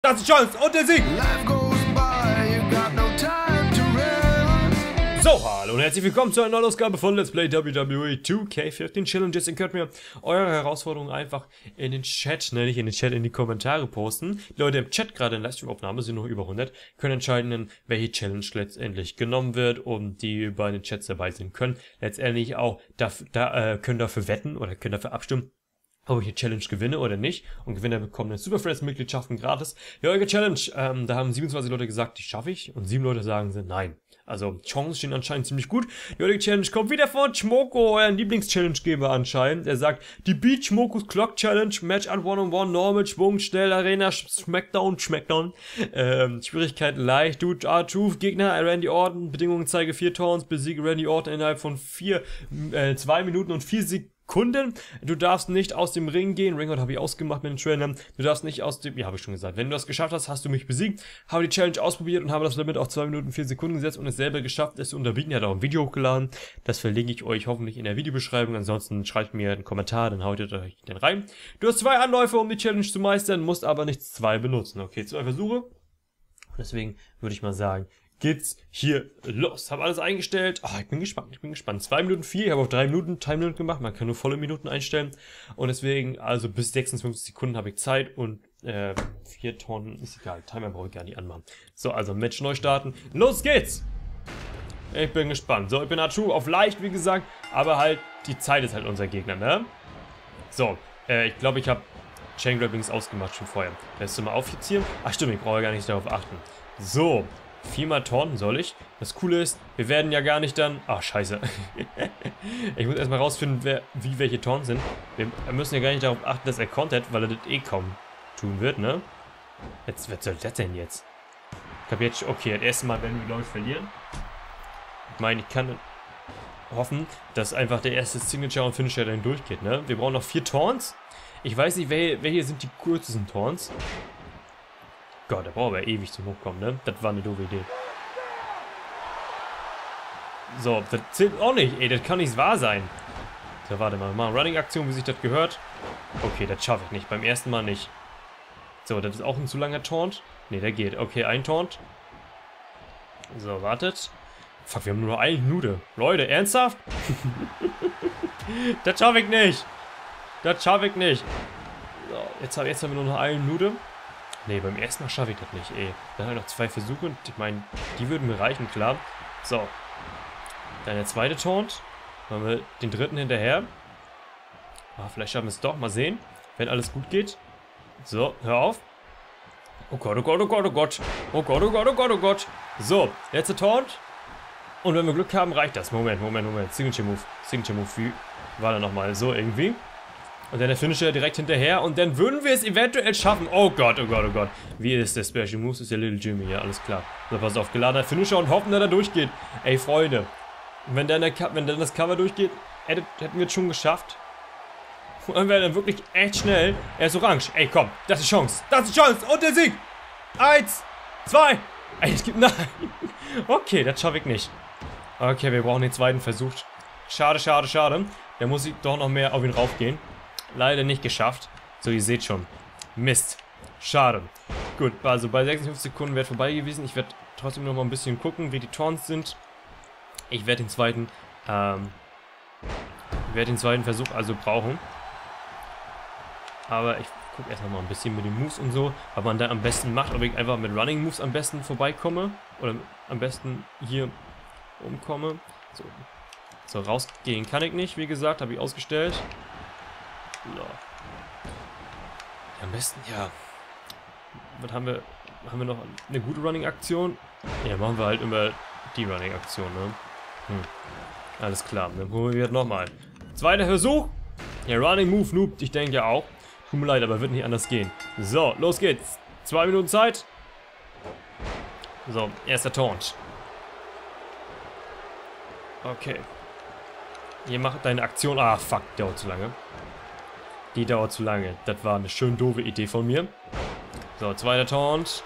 Das ist die Chance und der Sieg! So, hallo und herzlich willkommen zu einer neuen Ausgabe von Let's Play WWE 2K15 Challenges. Ihr könnt mir eure Herausforderungen einfach in den Chat, nicht in den Chat, in die Kommentare posten. Die Leute im Chat, gerade in Livestream-Aufnahme, sind noch über 100, können entscheiden, welche Challenge letztendlich genommen wird, und die bei den Chats dabei sind, können letztendlich auch können dafür wetten oder können dafür abstimmen, ob ich eine Challenge gewinne oder nicht. Und Gewinner bekommen eine Super Friends Mitgliedschaften gratis. Die heutige Challenge, da haben 27 Leute gesagt, die schaffe ich, und 7 Leute sagen sie nein. Also Chancen stehen anscheinend ziemlich gut. Die heutige Challenge kommt wieder von Schmoko, euren Lieblings-Challenge-Geber anscheinend. Er sagt, die Beat Schmokos Clock Challenge, Match at One-on-One, Normal, Schwung, Schnell, Arena, Smackdown. Schwierigkeit leicht, Dude, R-Truth, Gegner, Randy Orton, Bedingungen zeige 4 Taunts, besiege Randy Orton innerhalb von 2 Minuten und 4 Sekunden. Du darfst nicht aus dem Ring gehen. Ringout habe ich ausgemacht mit den Trainern. Du darfst nicht aus dem... Ja, habe ich schon gesagt. Wenn du das geschafft hast, hast du mich besiegt. Habe die Challenge ausprobiert und habe das Limit auf 2 Minuten 4 Sekunden gesetzt und es selber geschafft, es zu unterbieten. Er hat auch ein Video hochgeladen. Das verlinke ich euch hoffentlich in der Videobeschreibung. Ansonsten schreibt mir einen Kommentar, dann haut ihr euch den rein. Du hast 2 Anläufe, um die Challenge zu meistern, musst aber nicht 2 benutzen. Okay, 2 Versuche. Deswegen würde ich mal sagen, geht's hier los. Habe alles eingestellt. Oh, ich bin gespannt. 2 Minuten 4. Ich habe auf 3 Minuten Time Limit gemacht. Man kann nur volle Minuten einstellen. Und deswegen, also bis 56 Sekunden habe ich Zeit. Und 4 Tonnen ist egal. Timer brauche ich gar nicht anmachen. So, also Match neu starten. Los geht's! Ich bin gespannt. So, ich bin R-Truth auf leicht, wie gesagt. Aber halt, die Zeit ist halt unser Gegner, ne? So, ich glaube, ich habe Chain Grabbings ausgemacht schon vorher. Lässt du mal auffizieren? Ach stimmt, ich brauche ja gar nicht darauf achten. So. 4-mal taunten soll ich. Das Coole ist, wir werden ja gar nicht dann... Ach, scheiße. Ich muss erstmal rausfinden, wie welche Taunts sind. Wir müssen ja gar nicht darauf achten, dass er kontert, weil er das eh kaum tun wird, ne? Jetzt, was soll das denn jetzt? Ich habe jetzt... Okay, das erste Mal werden wir, glaube ich, verlieren. Ich meine, ich kann hoffen, dass einfach der erste Signature und Finisher dann durchgeht, ne? Wir brauchen noch 4 Taunts. Ich weiß nicht, welche sind die kürzesten Taunts. Gott, der braucht aber ewig zum Hochkommen, ne? Das war eine doofe Idee. So, das zählt auch nicht, ey, das kann nicht wahr sein. So, warte mal, Running-Aktion, wie sich das gehört. Okay, das schaffe ich nicht, beim ersten Mal nicht. So, das ist auch ein zu langer Taunt. Ne, der geht. Okay, ein Taunt. So, wartet. Fuck, wir haben nur noch eine Minute. Leute, ernsthaft? Das schaffe ich nicht. Das schaffe ich nicht. So, jetzt haben wir nur noch eine Minute. Ne, beim ersten Mal schaffe ich das nicht, ey. Dann habe ich noch 2 Versuche und ich meine, die würden mir reichen, klar. So. Dann der zweite Taunt. Dann haben wir den dritten hinterher. Ah, vielleicht schaffen wir es doch. Mal sehen. Wenn alles gut geht. So, hör auf. Oh Gott, oh Gott, oh Gott, oh Gott. Oh Gott, oh Gott, oh Gott, oh Gott. So, letzter Taunt. Und wenn wir Glück haben, reicht das. Moment. Signature Move. Wie war der nochmal? So irgendwie. Und dann der Finisher direkt hinterher. Und dann würden wir es eventuell schaffen. Oh Gott, oh Gott, oh Gott. Wie ist der Special Moves? Ist der Little Jimmy. Ja, alles klar. So, pass auf. Geladener Finisher und hoffen, dass er durchgeht. Ey, Freunde. Wenn dann das Cover durchgeht, hätten wir es schon geschafft. Und dann wäre dann wirklich echt schnell. Er ist orange. Ey, komm. Das ist die Chance. Das ist die Chance. Und der Sieg. 1, 2. Ey, es gibt... Nein. Okay, das schaffe ich nicht. Okay, wir brauchen den zweiten Versuch. Schade. Da muss ich doch noch mehr auf ihn raufgehen. Leider nicht geschafft. So, ihr seht schon. Mist. Schade. Gut, also bei 56 Sekunden wäre vorbei gewesen. Ich werde trotzdem noch mal ein bisschen gucken, wie die Taunts sind. Ich werde den zweiten Versuch also brauchen. Aber ich gucke erst noch mal ein bisschen mit den Moves und so, was man da am besten macht. Ob ich einfach mit Running Moves am besten vorbeikomme. Oder am besten hier umkomme. So, rausgehen kann ich nicht, wie gesagt, habe ich ausgestellt. So. Am besten, ja. Was haben wir? Haben wir noch eine gute Running-Aktion? Ja, machen wir halt immer die Running-Aktion, ne? Alles klar, dann probieren wir nochmal. Zweiter Versuch. Ja, Running Move Noob, ich denke ja auch. Tut mir leid, aber wird nicht anders gehen. So, los geht's. 2 Minuten Zeit. So, erster Taunt. Okay. Hier macht deine Aktion. Ah, fuck, dauert zu lange. Die dauert zu lange. Das war eine schön doofe Idee von mir. So, zweiter Taunt.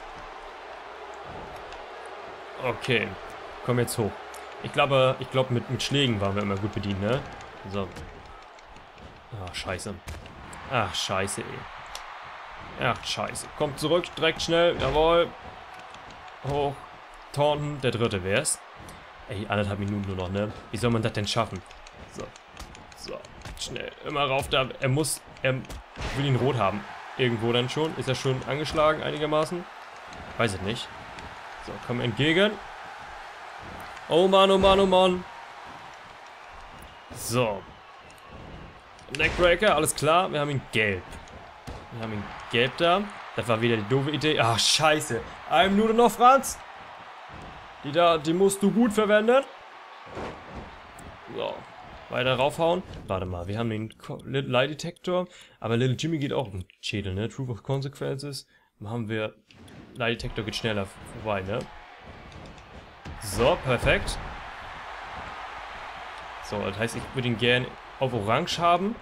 Okay. Komm jetzt hoch. Ich glaube mit Schlägen waren wir immer gut bedient, ne? So. Ah, scheiße. Ach, scheiße, ey. Ach, scheiße. Kommt zurück, direkt schnell. Jawohl. Hoch. Taunton, der dritte wär's. Ey, 1,5 Minuten nur noch, ne? Wie soll man das denn schaffen? So. So. Schnell. Immer rauf da. Er will ihn rot haben. Irgendwo dann schon. Ist er schon angeschlagen einigermaßen? Weiß ich nicht. So, komm entgegen. Oh Mann, oh Mann, oh Mann. So. Neckbreaker, alles klar. Wir haben ihn gelb. Wir haben ihn gelb da. Das war wieder die doofe Idee. Ach, scheiße. 1 Minute noch, Franz. Die musst du gut verwenden. So. Weiter raufhauen. Warte mal, wir haben den Lie Detector. Aber Little Jimmy geht auch im Schädel, ne? Truth of Consequences. Dann haben wir... Lie Detector geht schneller vorbei, ne? So, perfekt. So, das heißt, ich würde ihn gerne auf Orange haben.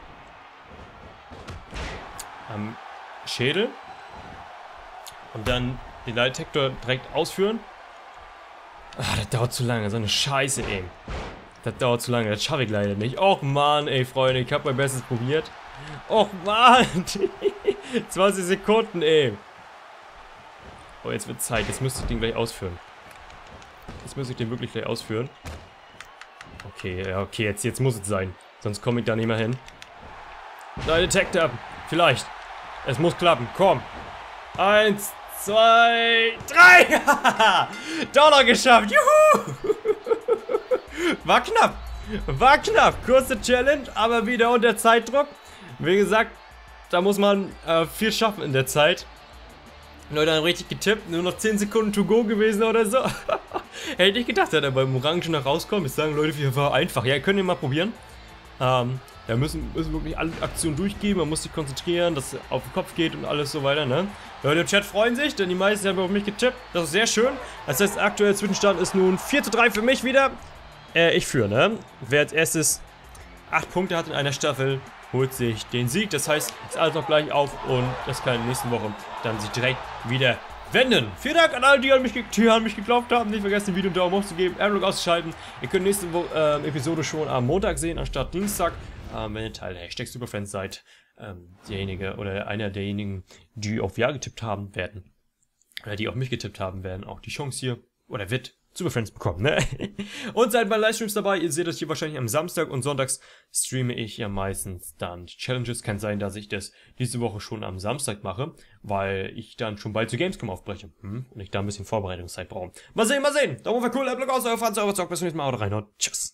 Am Schädel. Und dann den Lie Detector direkt ausführen. Ah, das dauert zu lange. So eine Scheiße, ey. Das dauert zu lange. Das schaffe ich leider nicht. Och, Mann, ey, Freunde. Ich habe mein Bestes probiert. Och, Mann. 20 Sekunden, ey. Oh, jetzt wird Zeit. Jetzt müsste ich den gleich ausführen. Jetzt müsste ich den wirklich gleich ausführen. Okay, ja, okay. Jetzt muss es sein. Sonst komme ich da nicht mehr hin. Lie Detector. Vielleicht. Es muss klappen. Komm. 1, 2, 3. Doch noch geschafft. Juhu. War knapp. War knapp. Kurze Challenge, aber wieder unter Zeitdruck. Wie gesagt, da muss man viel schaffen in der Zeit. Leute haben richtig getippt. Nur noch 10 Sekunden to go gewesen oder so. Hätte ich gedacht, dass er beim Orangen noch rauskommt. Ich sage, Leute, wir war einfach. Ja, könnt ihr mal probieren. Da müssen wirklich alle Aktionen durchgeben. Man muss sich konzentrieren, dass es auf den Kopf geht und alles so weiter, ne? Leute im Chat freuen sich, denn die meisten haben auf mich getippt. Das ist sehr schön. Das heißt, aktuell Zwischenstand ist nun 4:3 für mich wieder. Ich führe, ne? Wer als erstes 8 Punkte hat in einer Staffel, holt sich den Sieg. Das heißt, ist alles noch gleich auf und das kann in der nächsten Woche dann sich direkt wieder wenden. Vielen Dank an alle, die an mich geglaubt haben. Nicht vergessen, dem Video einen Daumen hoch zu geben, Adblock auszuschalten. Ihr könnt nächste Episode schon am Montag sehen, anstatt Dienstag. Wenn ihr Teil der Hashtag Superfriends seid, derjenige oder einer derjenigen, die auf Ja getippt haben, werden, oder die auf mich getippt haben, werden auch die Chance hier, oder wird Superfriends bekommen, ne? Und seid bei Livestreams dabei. Ihr seht das hier wahrscheinlich am Samstag und sonntags streame ich ja meistens dann Challenges. Kann sein, dass ich das diese Woche schon am Samstag mache, weil ich dann schon bald zu Gamescom aufbreche. Und ich da ein bisschen Vorbereitungszeit brauche. Mal sehen, mal sehen. Daumen hoch, cool, Adblock aus, euer Franz, euer Zock. Bis zum nächsten Mal. Haut rein und tschüss.